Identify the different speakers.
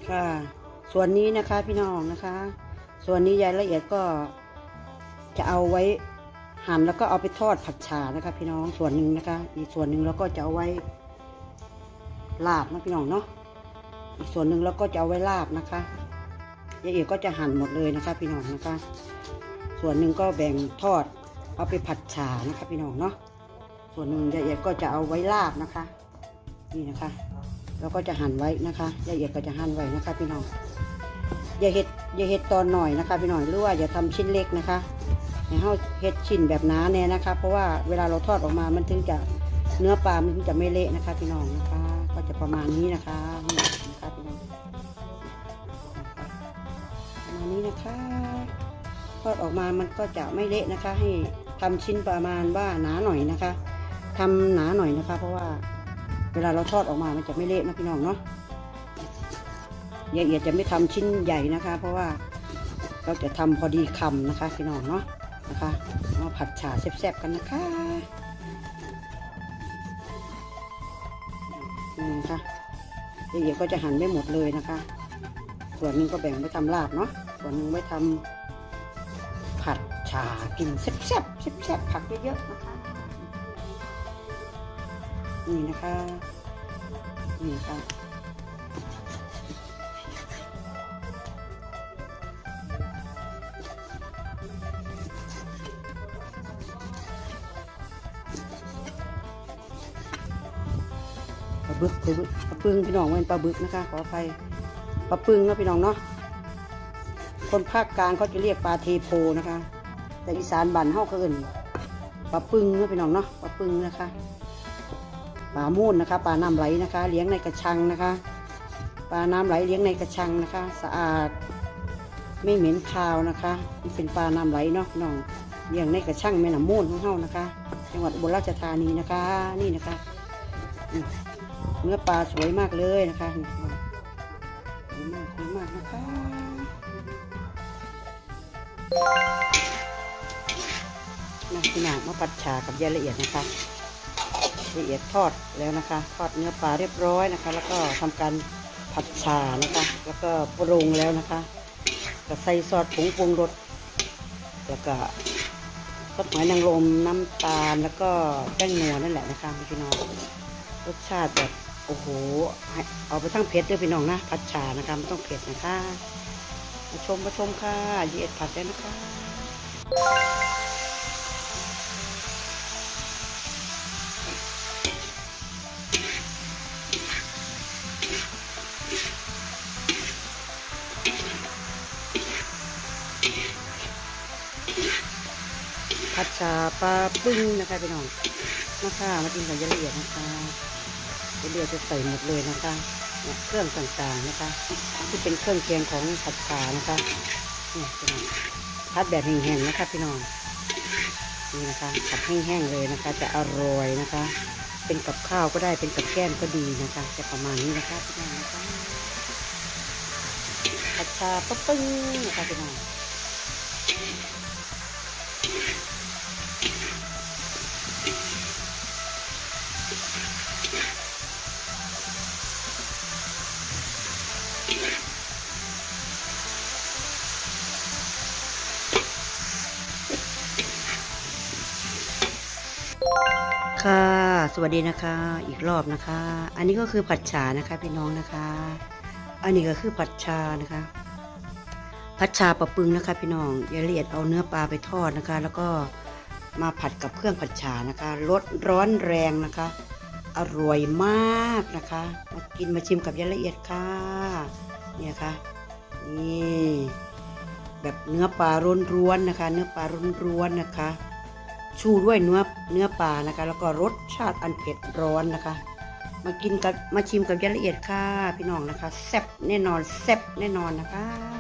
Speaker 1: ค่ะส่วนนี้นะคะพี่น้องนะคะ ส่วนนี้ยายละเอียดก็จะเอาไว้หั่นแล้วก็เอาไปทอดผัดฉ่านะคะพี่น้องส่วนหนึ่งนะคะอีกส่วนหนึ่งเราก็จะเอาไว้ลาบนะพี่น้องเนาะอีกส่วนหนึ่งเราก็จะเอาไว้ลาบนะคะยายเอียดก็จะหั่นหมดเลยนะคะพี่น้องนะคะส่วนหนึ่งก็แบ่งทอดเอาไปผัดฉ่านะคะพี่น้องเนาะส่วนหนึ่งยายเอียดก็จะเอาไว้ลาบนะคะนี่นะคะเราก็จะหั่นไว้นะคะยายเอียดก็จะหั่นไว้นะคะพี่น้องอย่าเห็ดตอนหน่อยนะคะพี่น้องหรือว่าอย่าทำชิ้นเล็กนะคะให้เราเห็ดชิ้นแบบหนาแน่นะคะเพราะว่าเวลาเราทอดออกมามันถึงจะเนื้อปลามันถึงจะไม่เละนะคะพี่น้องนะคะก็จะประมาณนี้นะคะนี่นะคะพี่น้องประมาณนี้นะคะทอดออกมามันก็จะไม่เละนะคะให้ทำชิ้นประมาณว่าหนาหน่อยนะคะทำหนาหน่อยนะคะเพราะว่าเวลาเราทอดออกมามันจะไม่เละนะพี่น้องเนาะยายเอียดจะไม่ทำชิ้นใหญ่นะคะเพราะว่าเราจะทำพอดีคำนะคะพี่น้องเนาะนะคะมาผัดฉ่าแซ่บๆกันนะคะนี่นะคะยายเอียดก็จะหั่นไม่หมดเลยนะคะส่วนหนึ่งก็แบ่งไว้ทำลาบเนาะส่วนหนึ่งไว้ทำผัดฉ่ากินแซ่บๆผักเยอะๆนะคะนี่นะคะนี่ค่ะปลาบึกปลาปึงพี่น้องเป็นปลาบึกนะคะขออภัยปลาปึงนะพี่น้องเนาะคนภาคกลางเขาจะเรียกปลาเทโพนะคะแต่อีสานบ้านเฮาเขาเอิ้นปลาปึงนะพี่น้องเนาะปลาปึงนะคะปลามูนนะคะปลาน้ำไหลนะคะเลี้ยงในกระชังนะคะปลาน้ำไหลเลี้ยงในกระชังนะคะสะอาดไม่เหม็นคาวนะคะนี่เป็นปลาน้ำไหลเนาะพี่น้องเลี้ยงในกระชังแม่น้ำมูนของเฮานะคะจังหวัดอุบลราชธานีนะคะนี่นะคะเนื้อปลาสวยมากเลยนะคะสวยมากนะคะนะพี่น้องมาผัดฉ่ากับยายละเอียดนะคะละเอียดทอดแล้วนะคะทอดเนื้อปลาเรียบร้อยนะคะแล้วก็ทำการผัดฉ่านะคะแล้วก็ปรุงแล้วนะคะก็ใส่ซอสผงปรุงรสแล้วก็ซอสหอยนางรมน้ำตาลแล้วก็แป้งนัวนั่นแหละนะคะพี่น้องรสชาติแบบโอ้โหเอาไปทั้งเผ็ดด้วยพี่น้องนะผัดฉ่านะคะไม่ต้องเผ็ดนะคะมาชมค่ะยายเอียดผัดแล้วนะคะผัดฉ่าปลาปึ้งนะคะพี่น้องนะคะมากินกับยายละเอียดนะคะยายละเอียดจะใส่หมดเลยนะคะเครื่องต่างๆนะคะที่เป็นเครื่องเคียงของผัดฉ่านะคะนี่พี่น้องผัดแบบแห้งๆนะคะพี่น้องนี่นะคะผัดแห้งๆเลยนะคะจะอร่อยนะคะเป็นกับข้าวก็ได้เป็นกับแก้มก็ดีนะคะจะประมาณนี้นะคะพี่น้องนะคะผัดฉ่าปลาปึ้งนะคะพี่น้องค่ะสวัสดีนะคะอีกรอบนะคะอันนี้ก็คือผัดฉ่านะคะพี่น้องนะคะอันนี้ก็คือผัดฉ่านะคะผัดฉ่าปลาปึงนะคะพี่น้องยายละเอียดเอาเนื้อปลาไปทอดนะคะแล้วก็มาผัดกับเครื่องผัดฉ่านะคะรสร้อนแรงนะคะอร่อยมากนะคะมากินมาชิมกับยายละเอียดค่ะเนี่ยค่ะนี่แบบเนื้อปลาร้วนๆนะคะเนื้อปลาร้วนๆนะคะชูด้วยเนื้อปลานะคะแล้วก็รสชาติอันเผ็ดร้อนนะคะมาชิมกับยายละเอียดค่ะพี่น้องนะคะแซ่บแน่นอนนะคะ